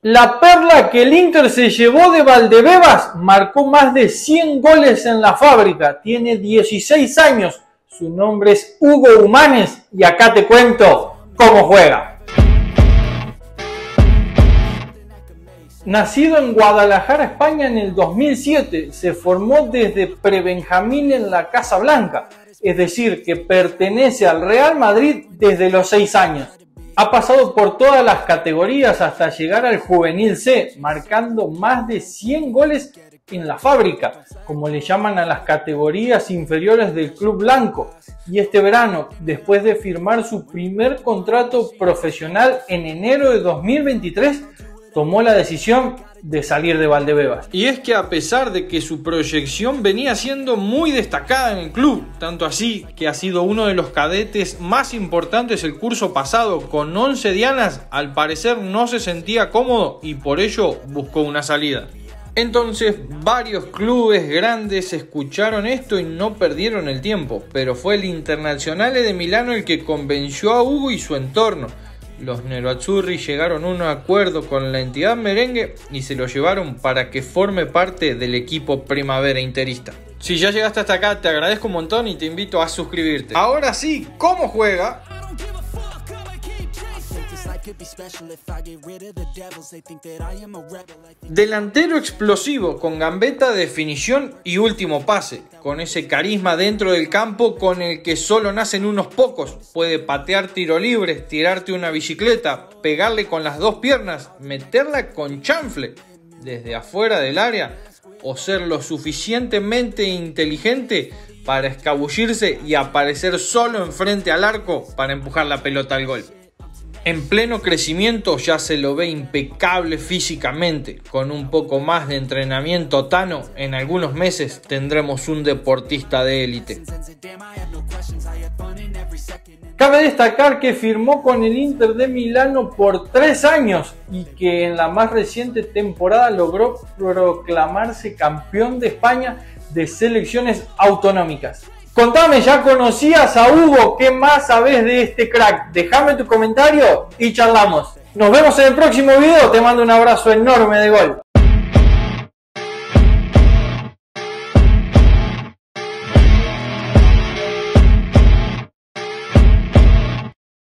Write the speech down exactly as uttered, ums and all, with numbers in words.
La perla que el Inter se llevó de Valdebebas marcó más de cien goles en la fábrica. Tiene dieciséis años. Su nombre es Hugo Humanes y acá te cuento cómo juega. Nacido en Guadalajara, España en el dos mil siete, se formó desde prebenjamín en la Casa Blanca, es decir, que pertenece al Real Madrid desde los seis años. Ha pasado por todas las categorías hasta llegar al Juvenil C, marcando más de cien goles en la fábrica, como le llaman a las categorías inferiores del club blanco. Y este verano, después de firmar su primer contrato profesional en enero de dos mil veintitrés, tomó la decisión de salir de Valdebebas. Y es que a pesar de que su proyección venía siendo muy destacada en el club, tanto así que ha sido uno de los cadetes más importantes el curso pasado, con once dianas, al parecer no se sentía cómodo y por ello buscó una salida. Entonces varios clubes grandes escucharon esto y no perdieron el tiempo, pero fue el Internazionale de Milano el que convenció a Hugo y su entorno. Los Nerazzurri llegaron a un acuerdo con la entidad merengue y se lo llevaron para que forme parte del equipo primavera interista. Si ya llegaste hasta acá, te agradezco un montón y te invito a suscribirte. Ahora sí, ¿cómo juega? Delantero explosivo, con gambeta, definición y último pase, con ese carisma dentro del campo con el que solo nacen unos pocos. Puede patear tiro libre, tirarte una bicicleta, pegarle con las dos piernas, meterla con chanfle desde afuera del área o ser lo suficientemente inteligente para escabullirse y aparecer solo enfrente al arco para empujar la pelota al gol. En pleno crecimiento ya se lo ve impecable físicamente. Con un poco más de entrenamiento tano, en algunos meses tendremos un deportista de élite. Cabe destacar que firmó con el Inter de Milano por tres años y que en la más reciente temporada logró proclamarse campeón de España de selecciones autonómicas. Contame, ¿ya conocías a Hugo? ¿Qué más sabés de este crack? Déjame tu comentario y charlamos. Nos vemos en el próximo video. Te mando un abrazo enorme de gol.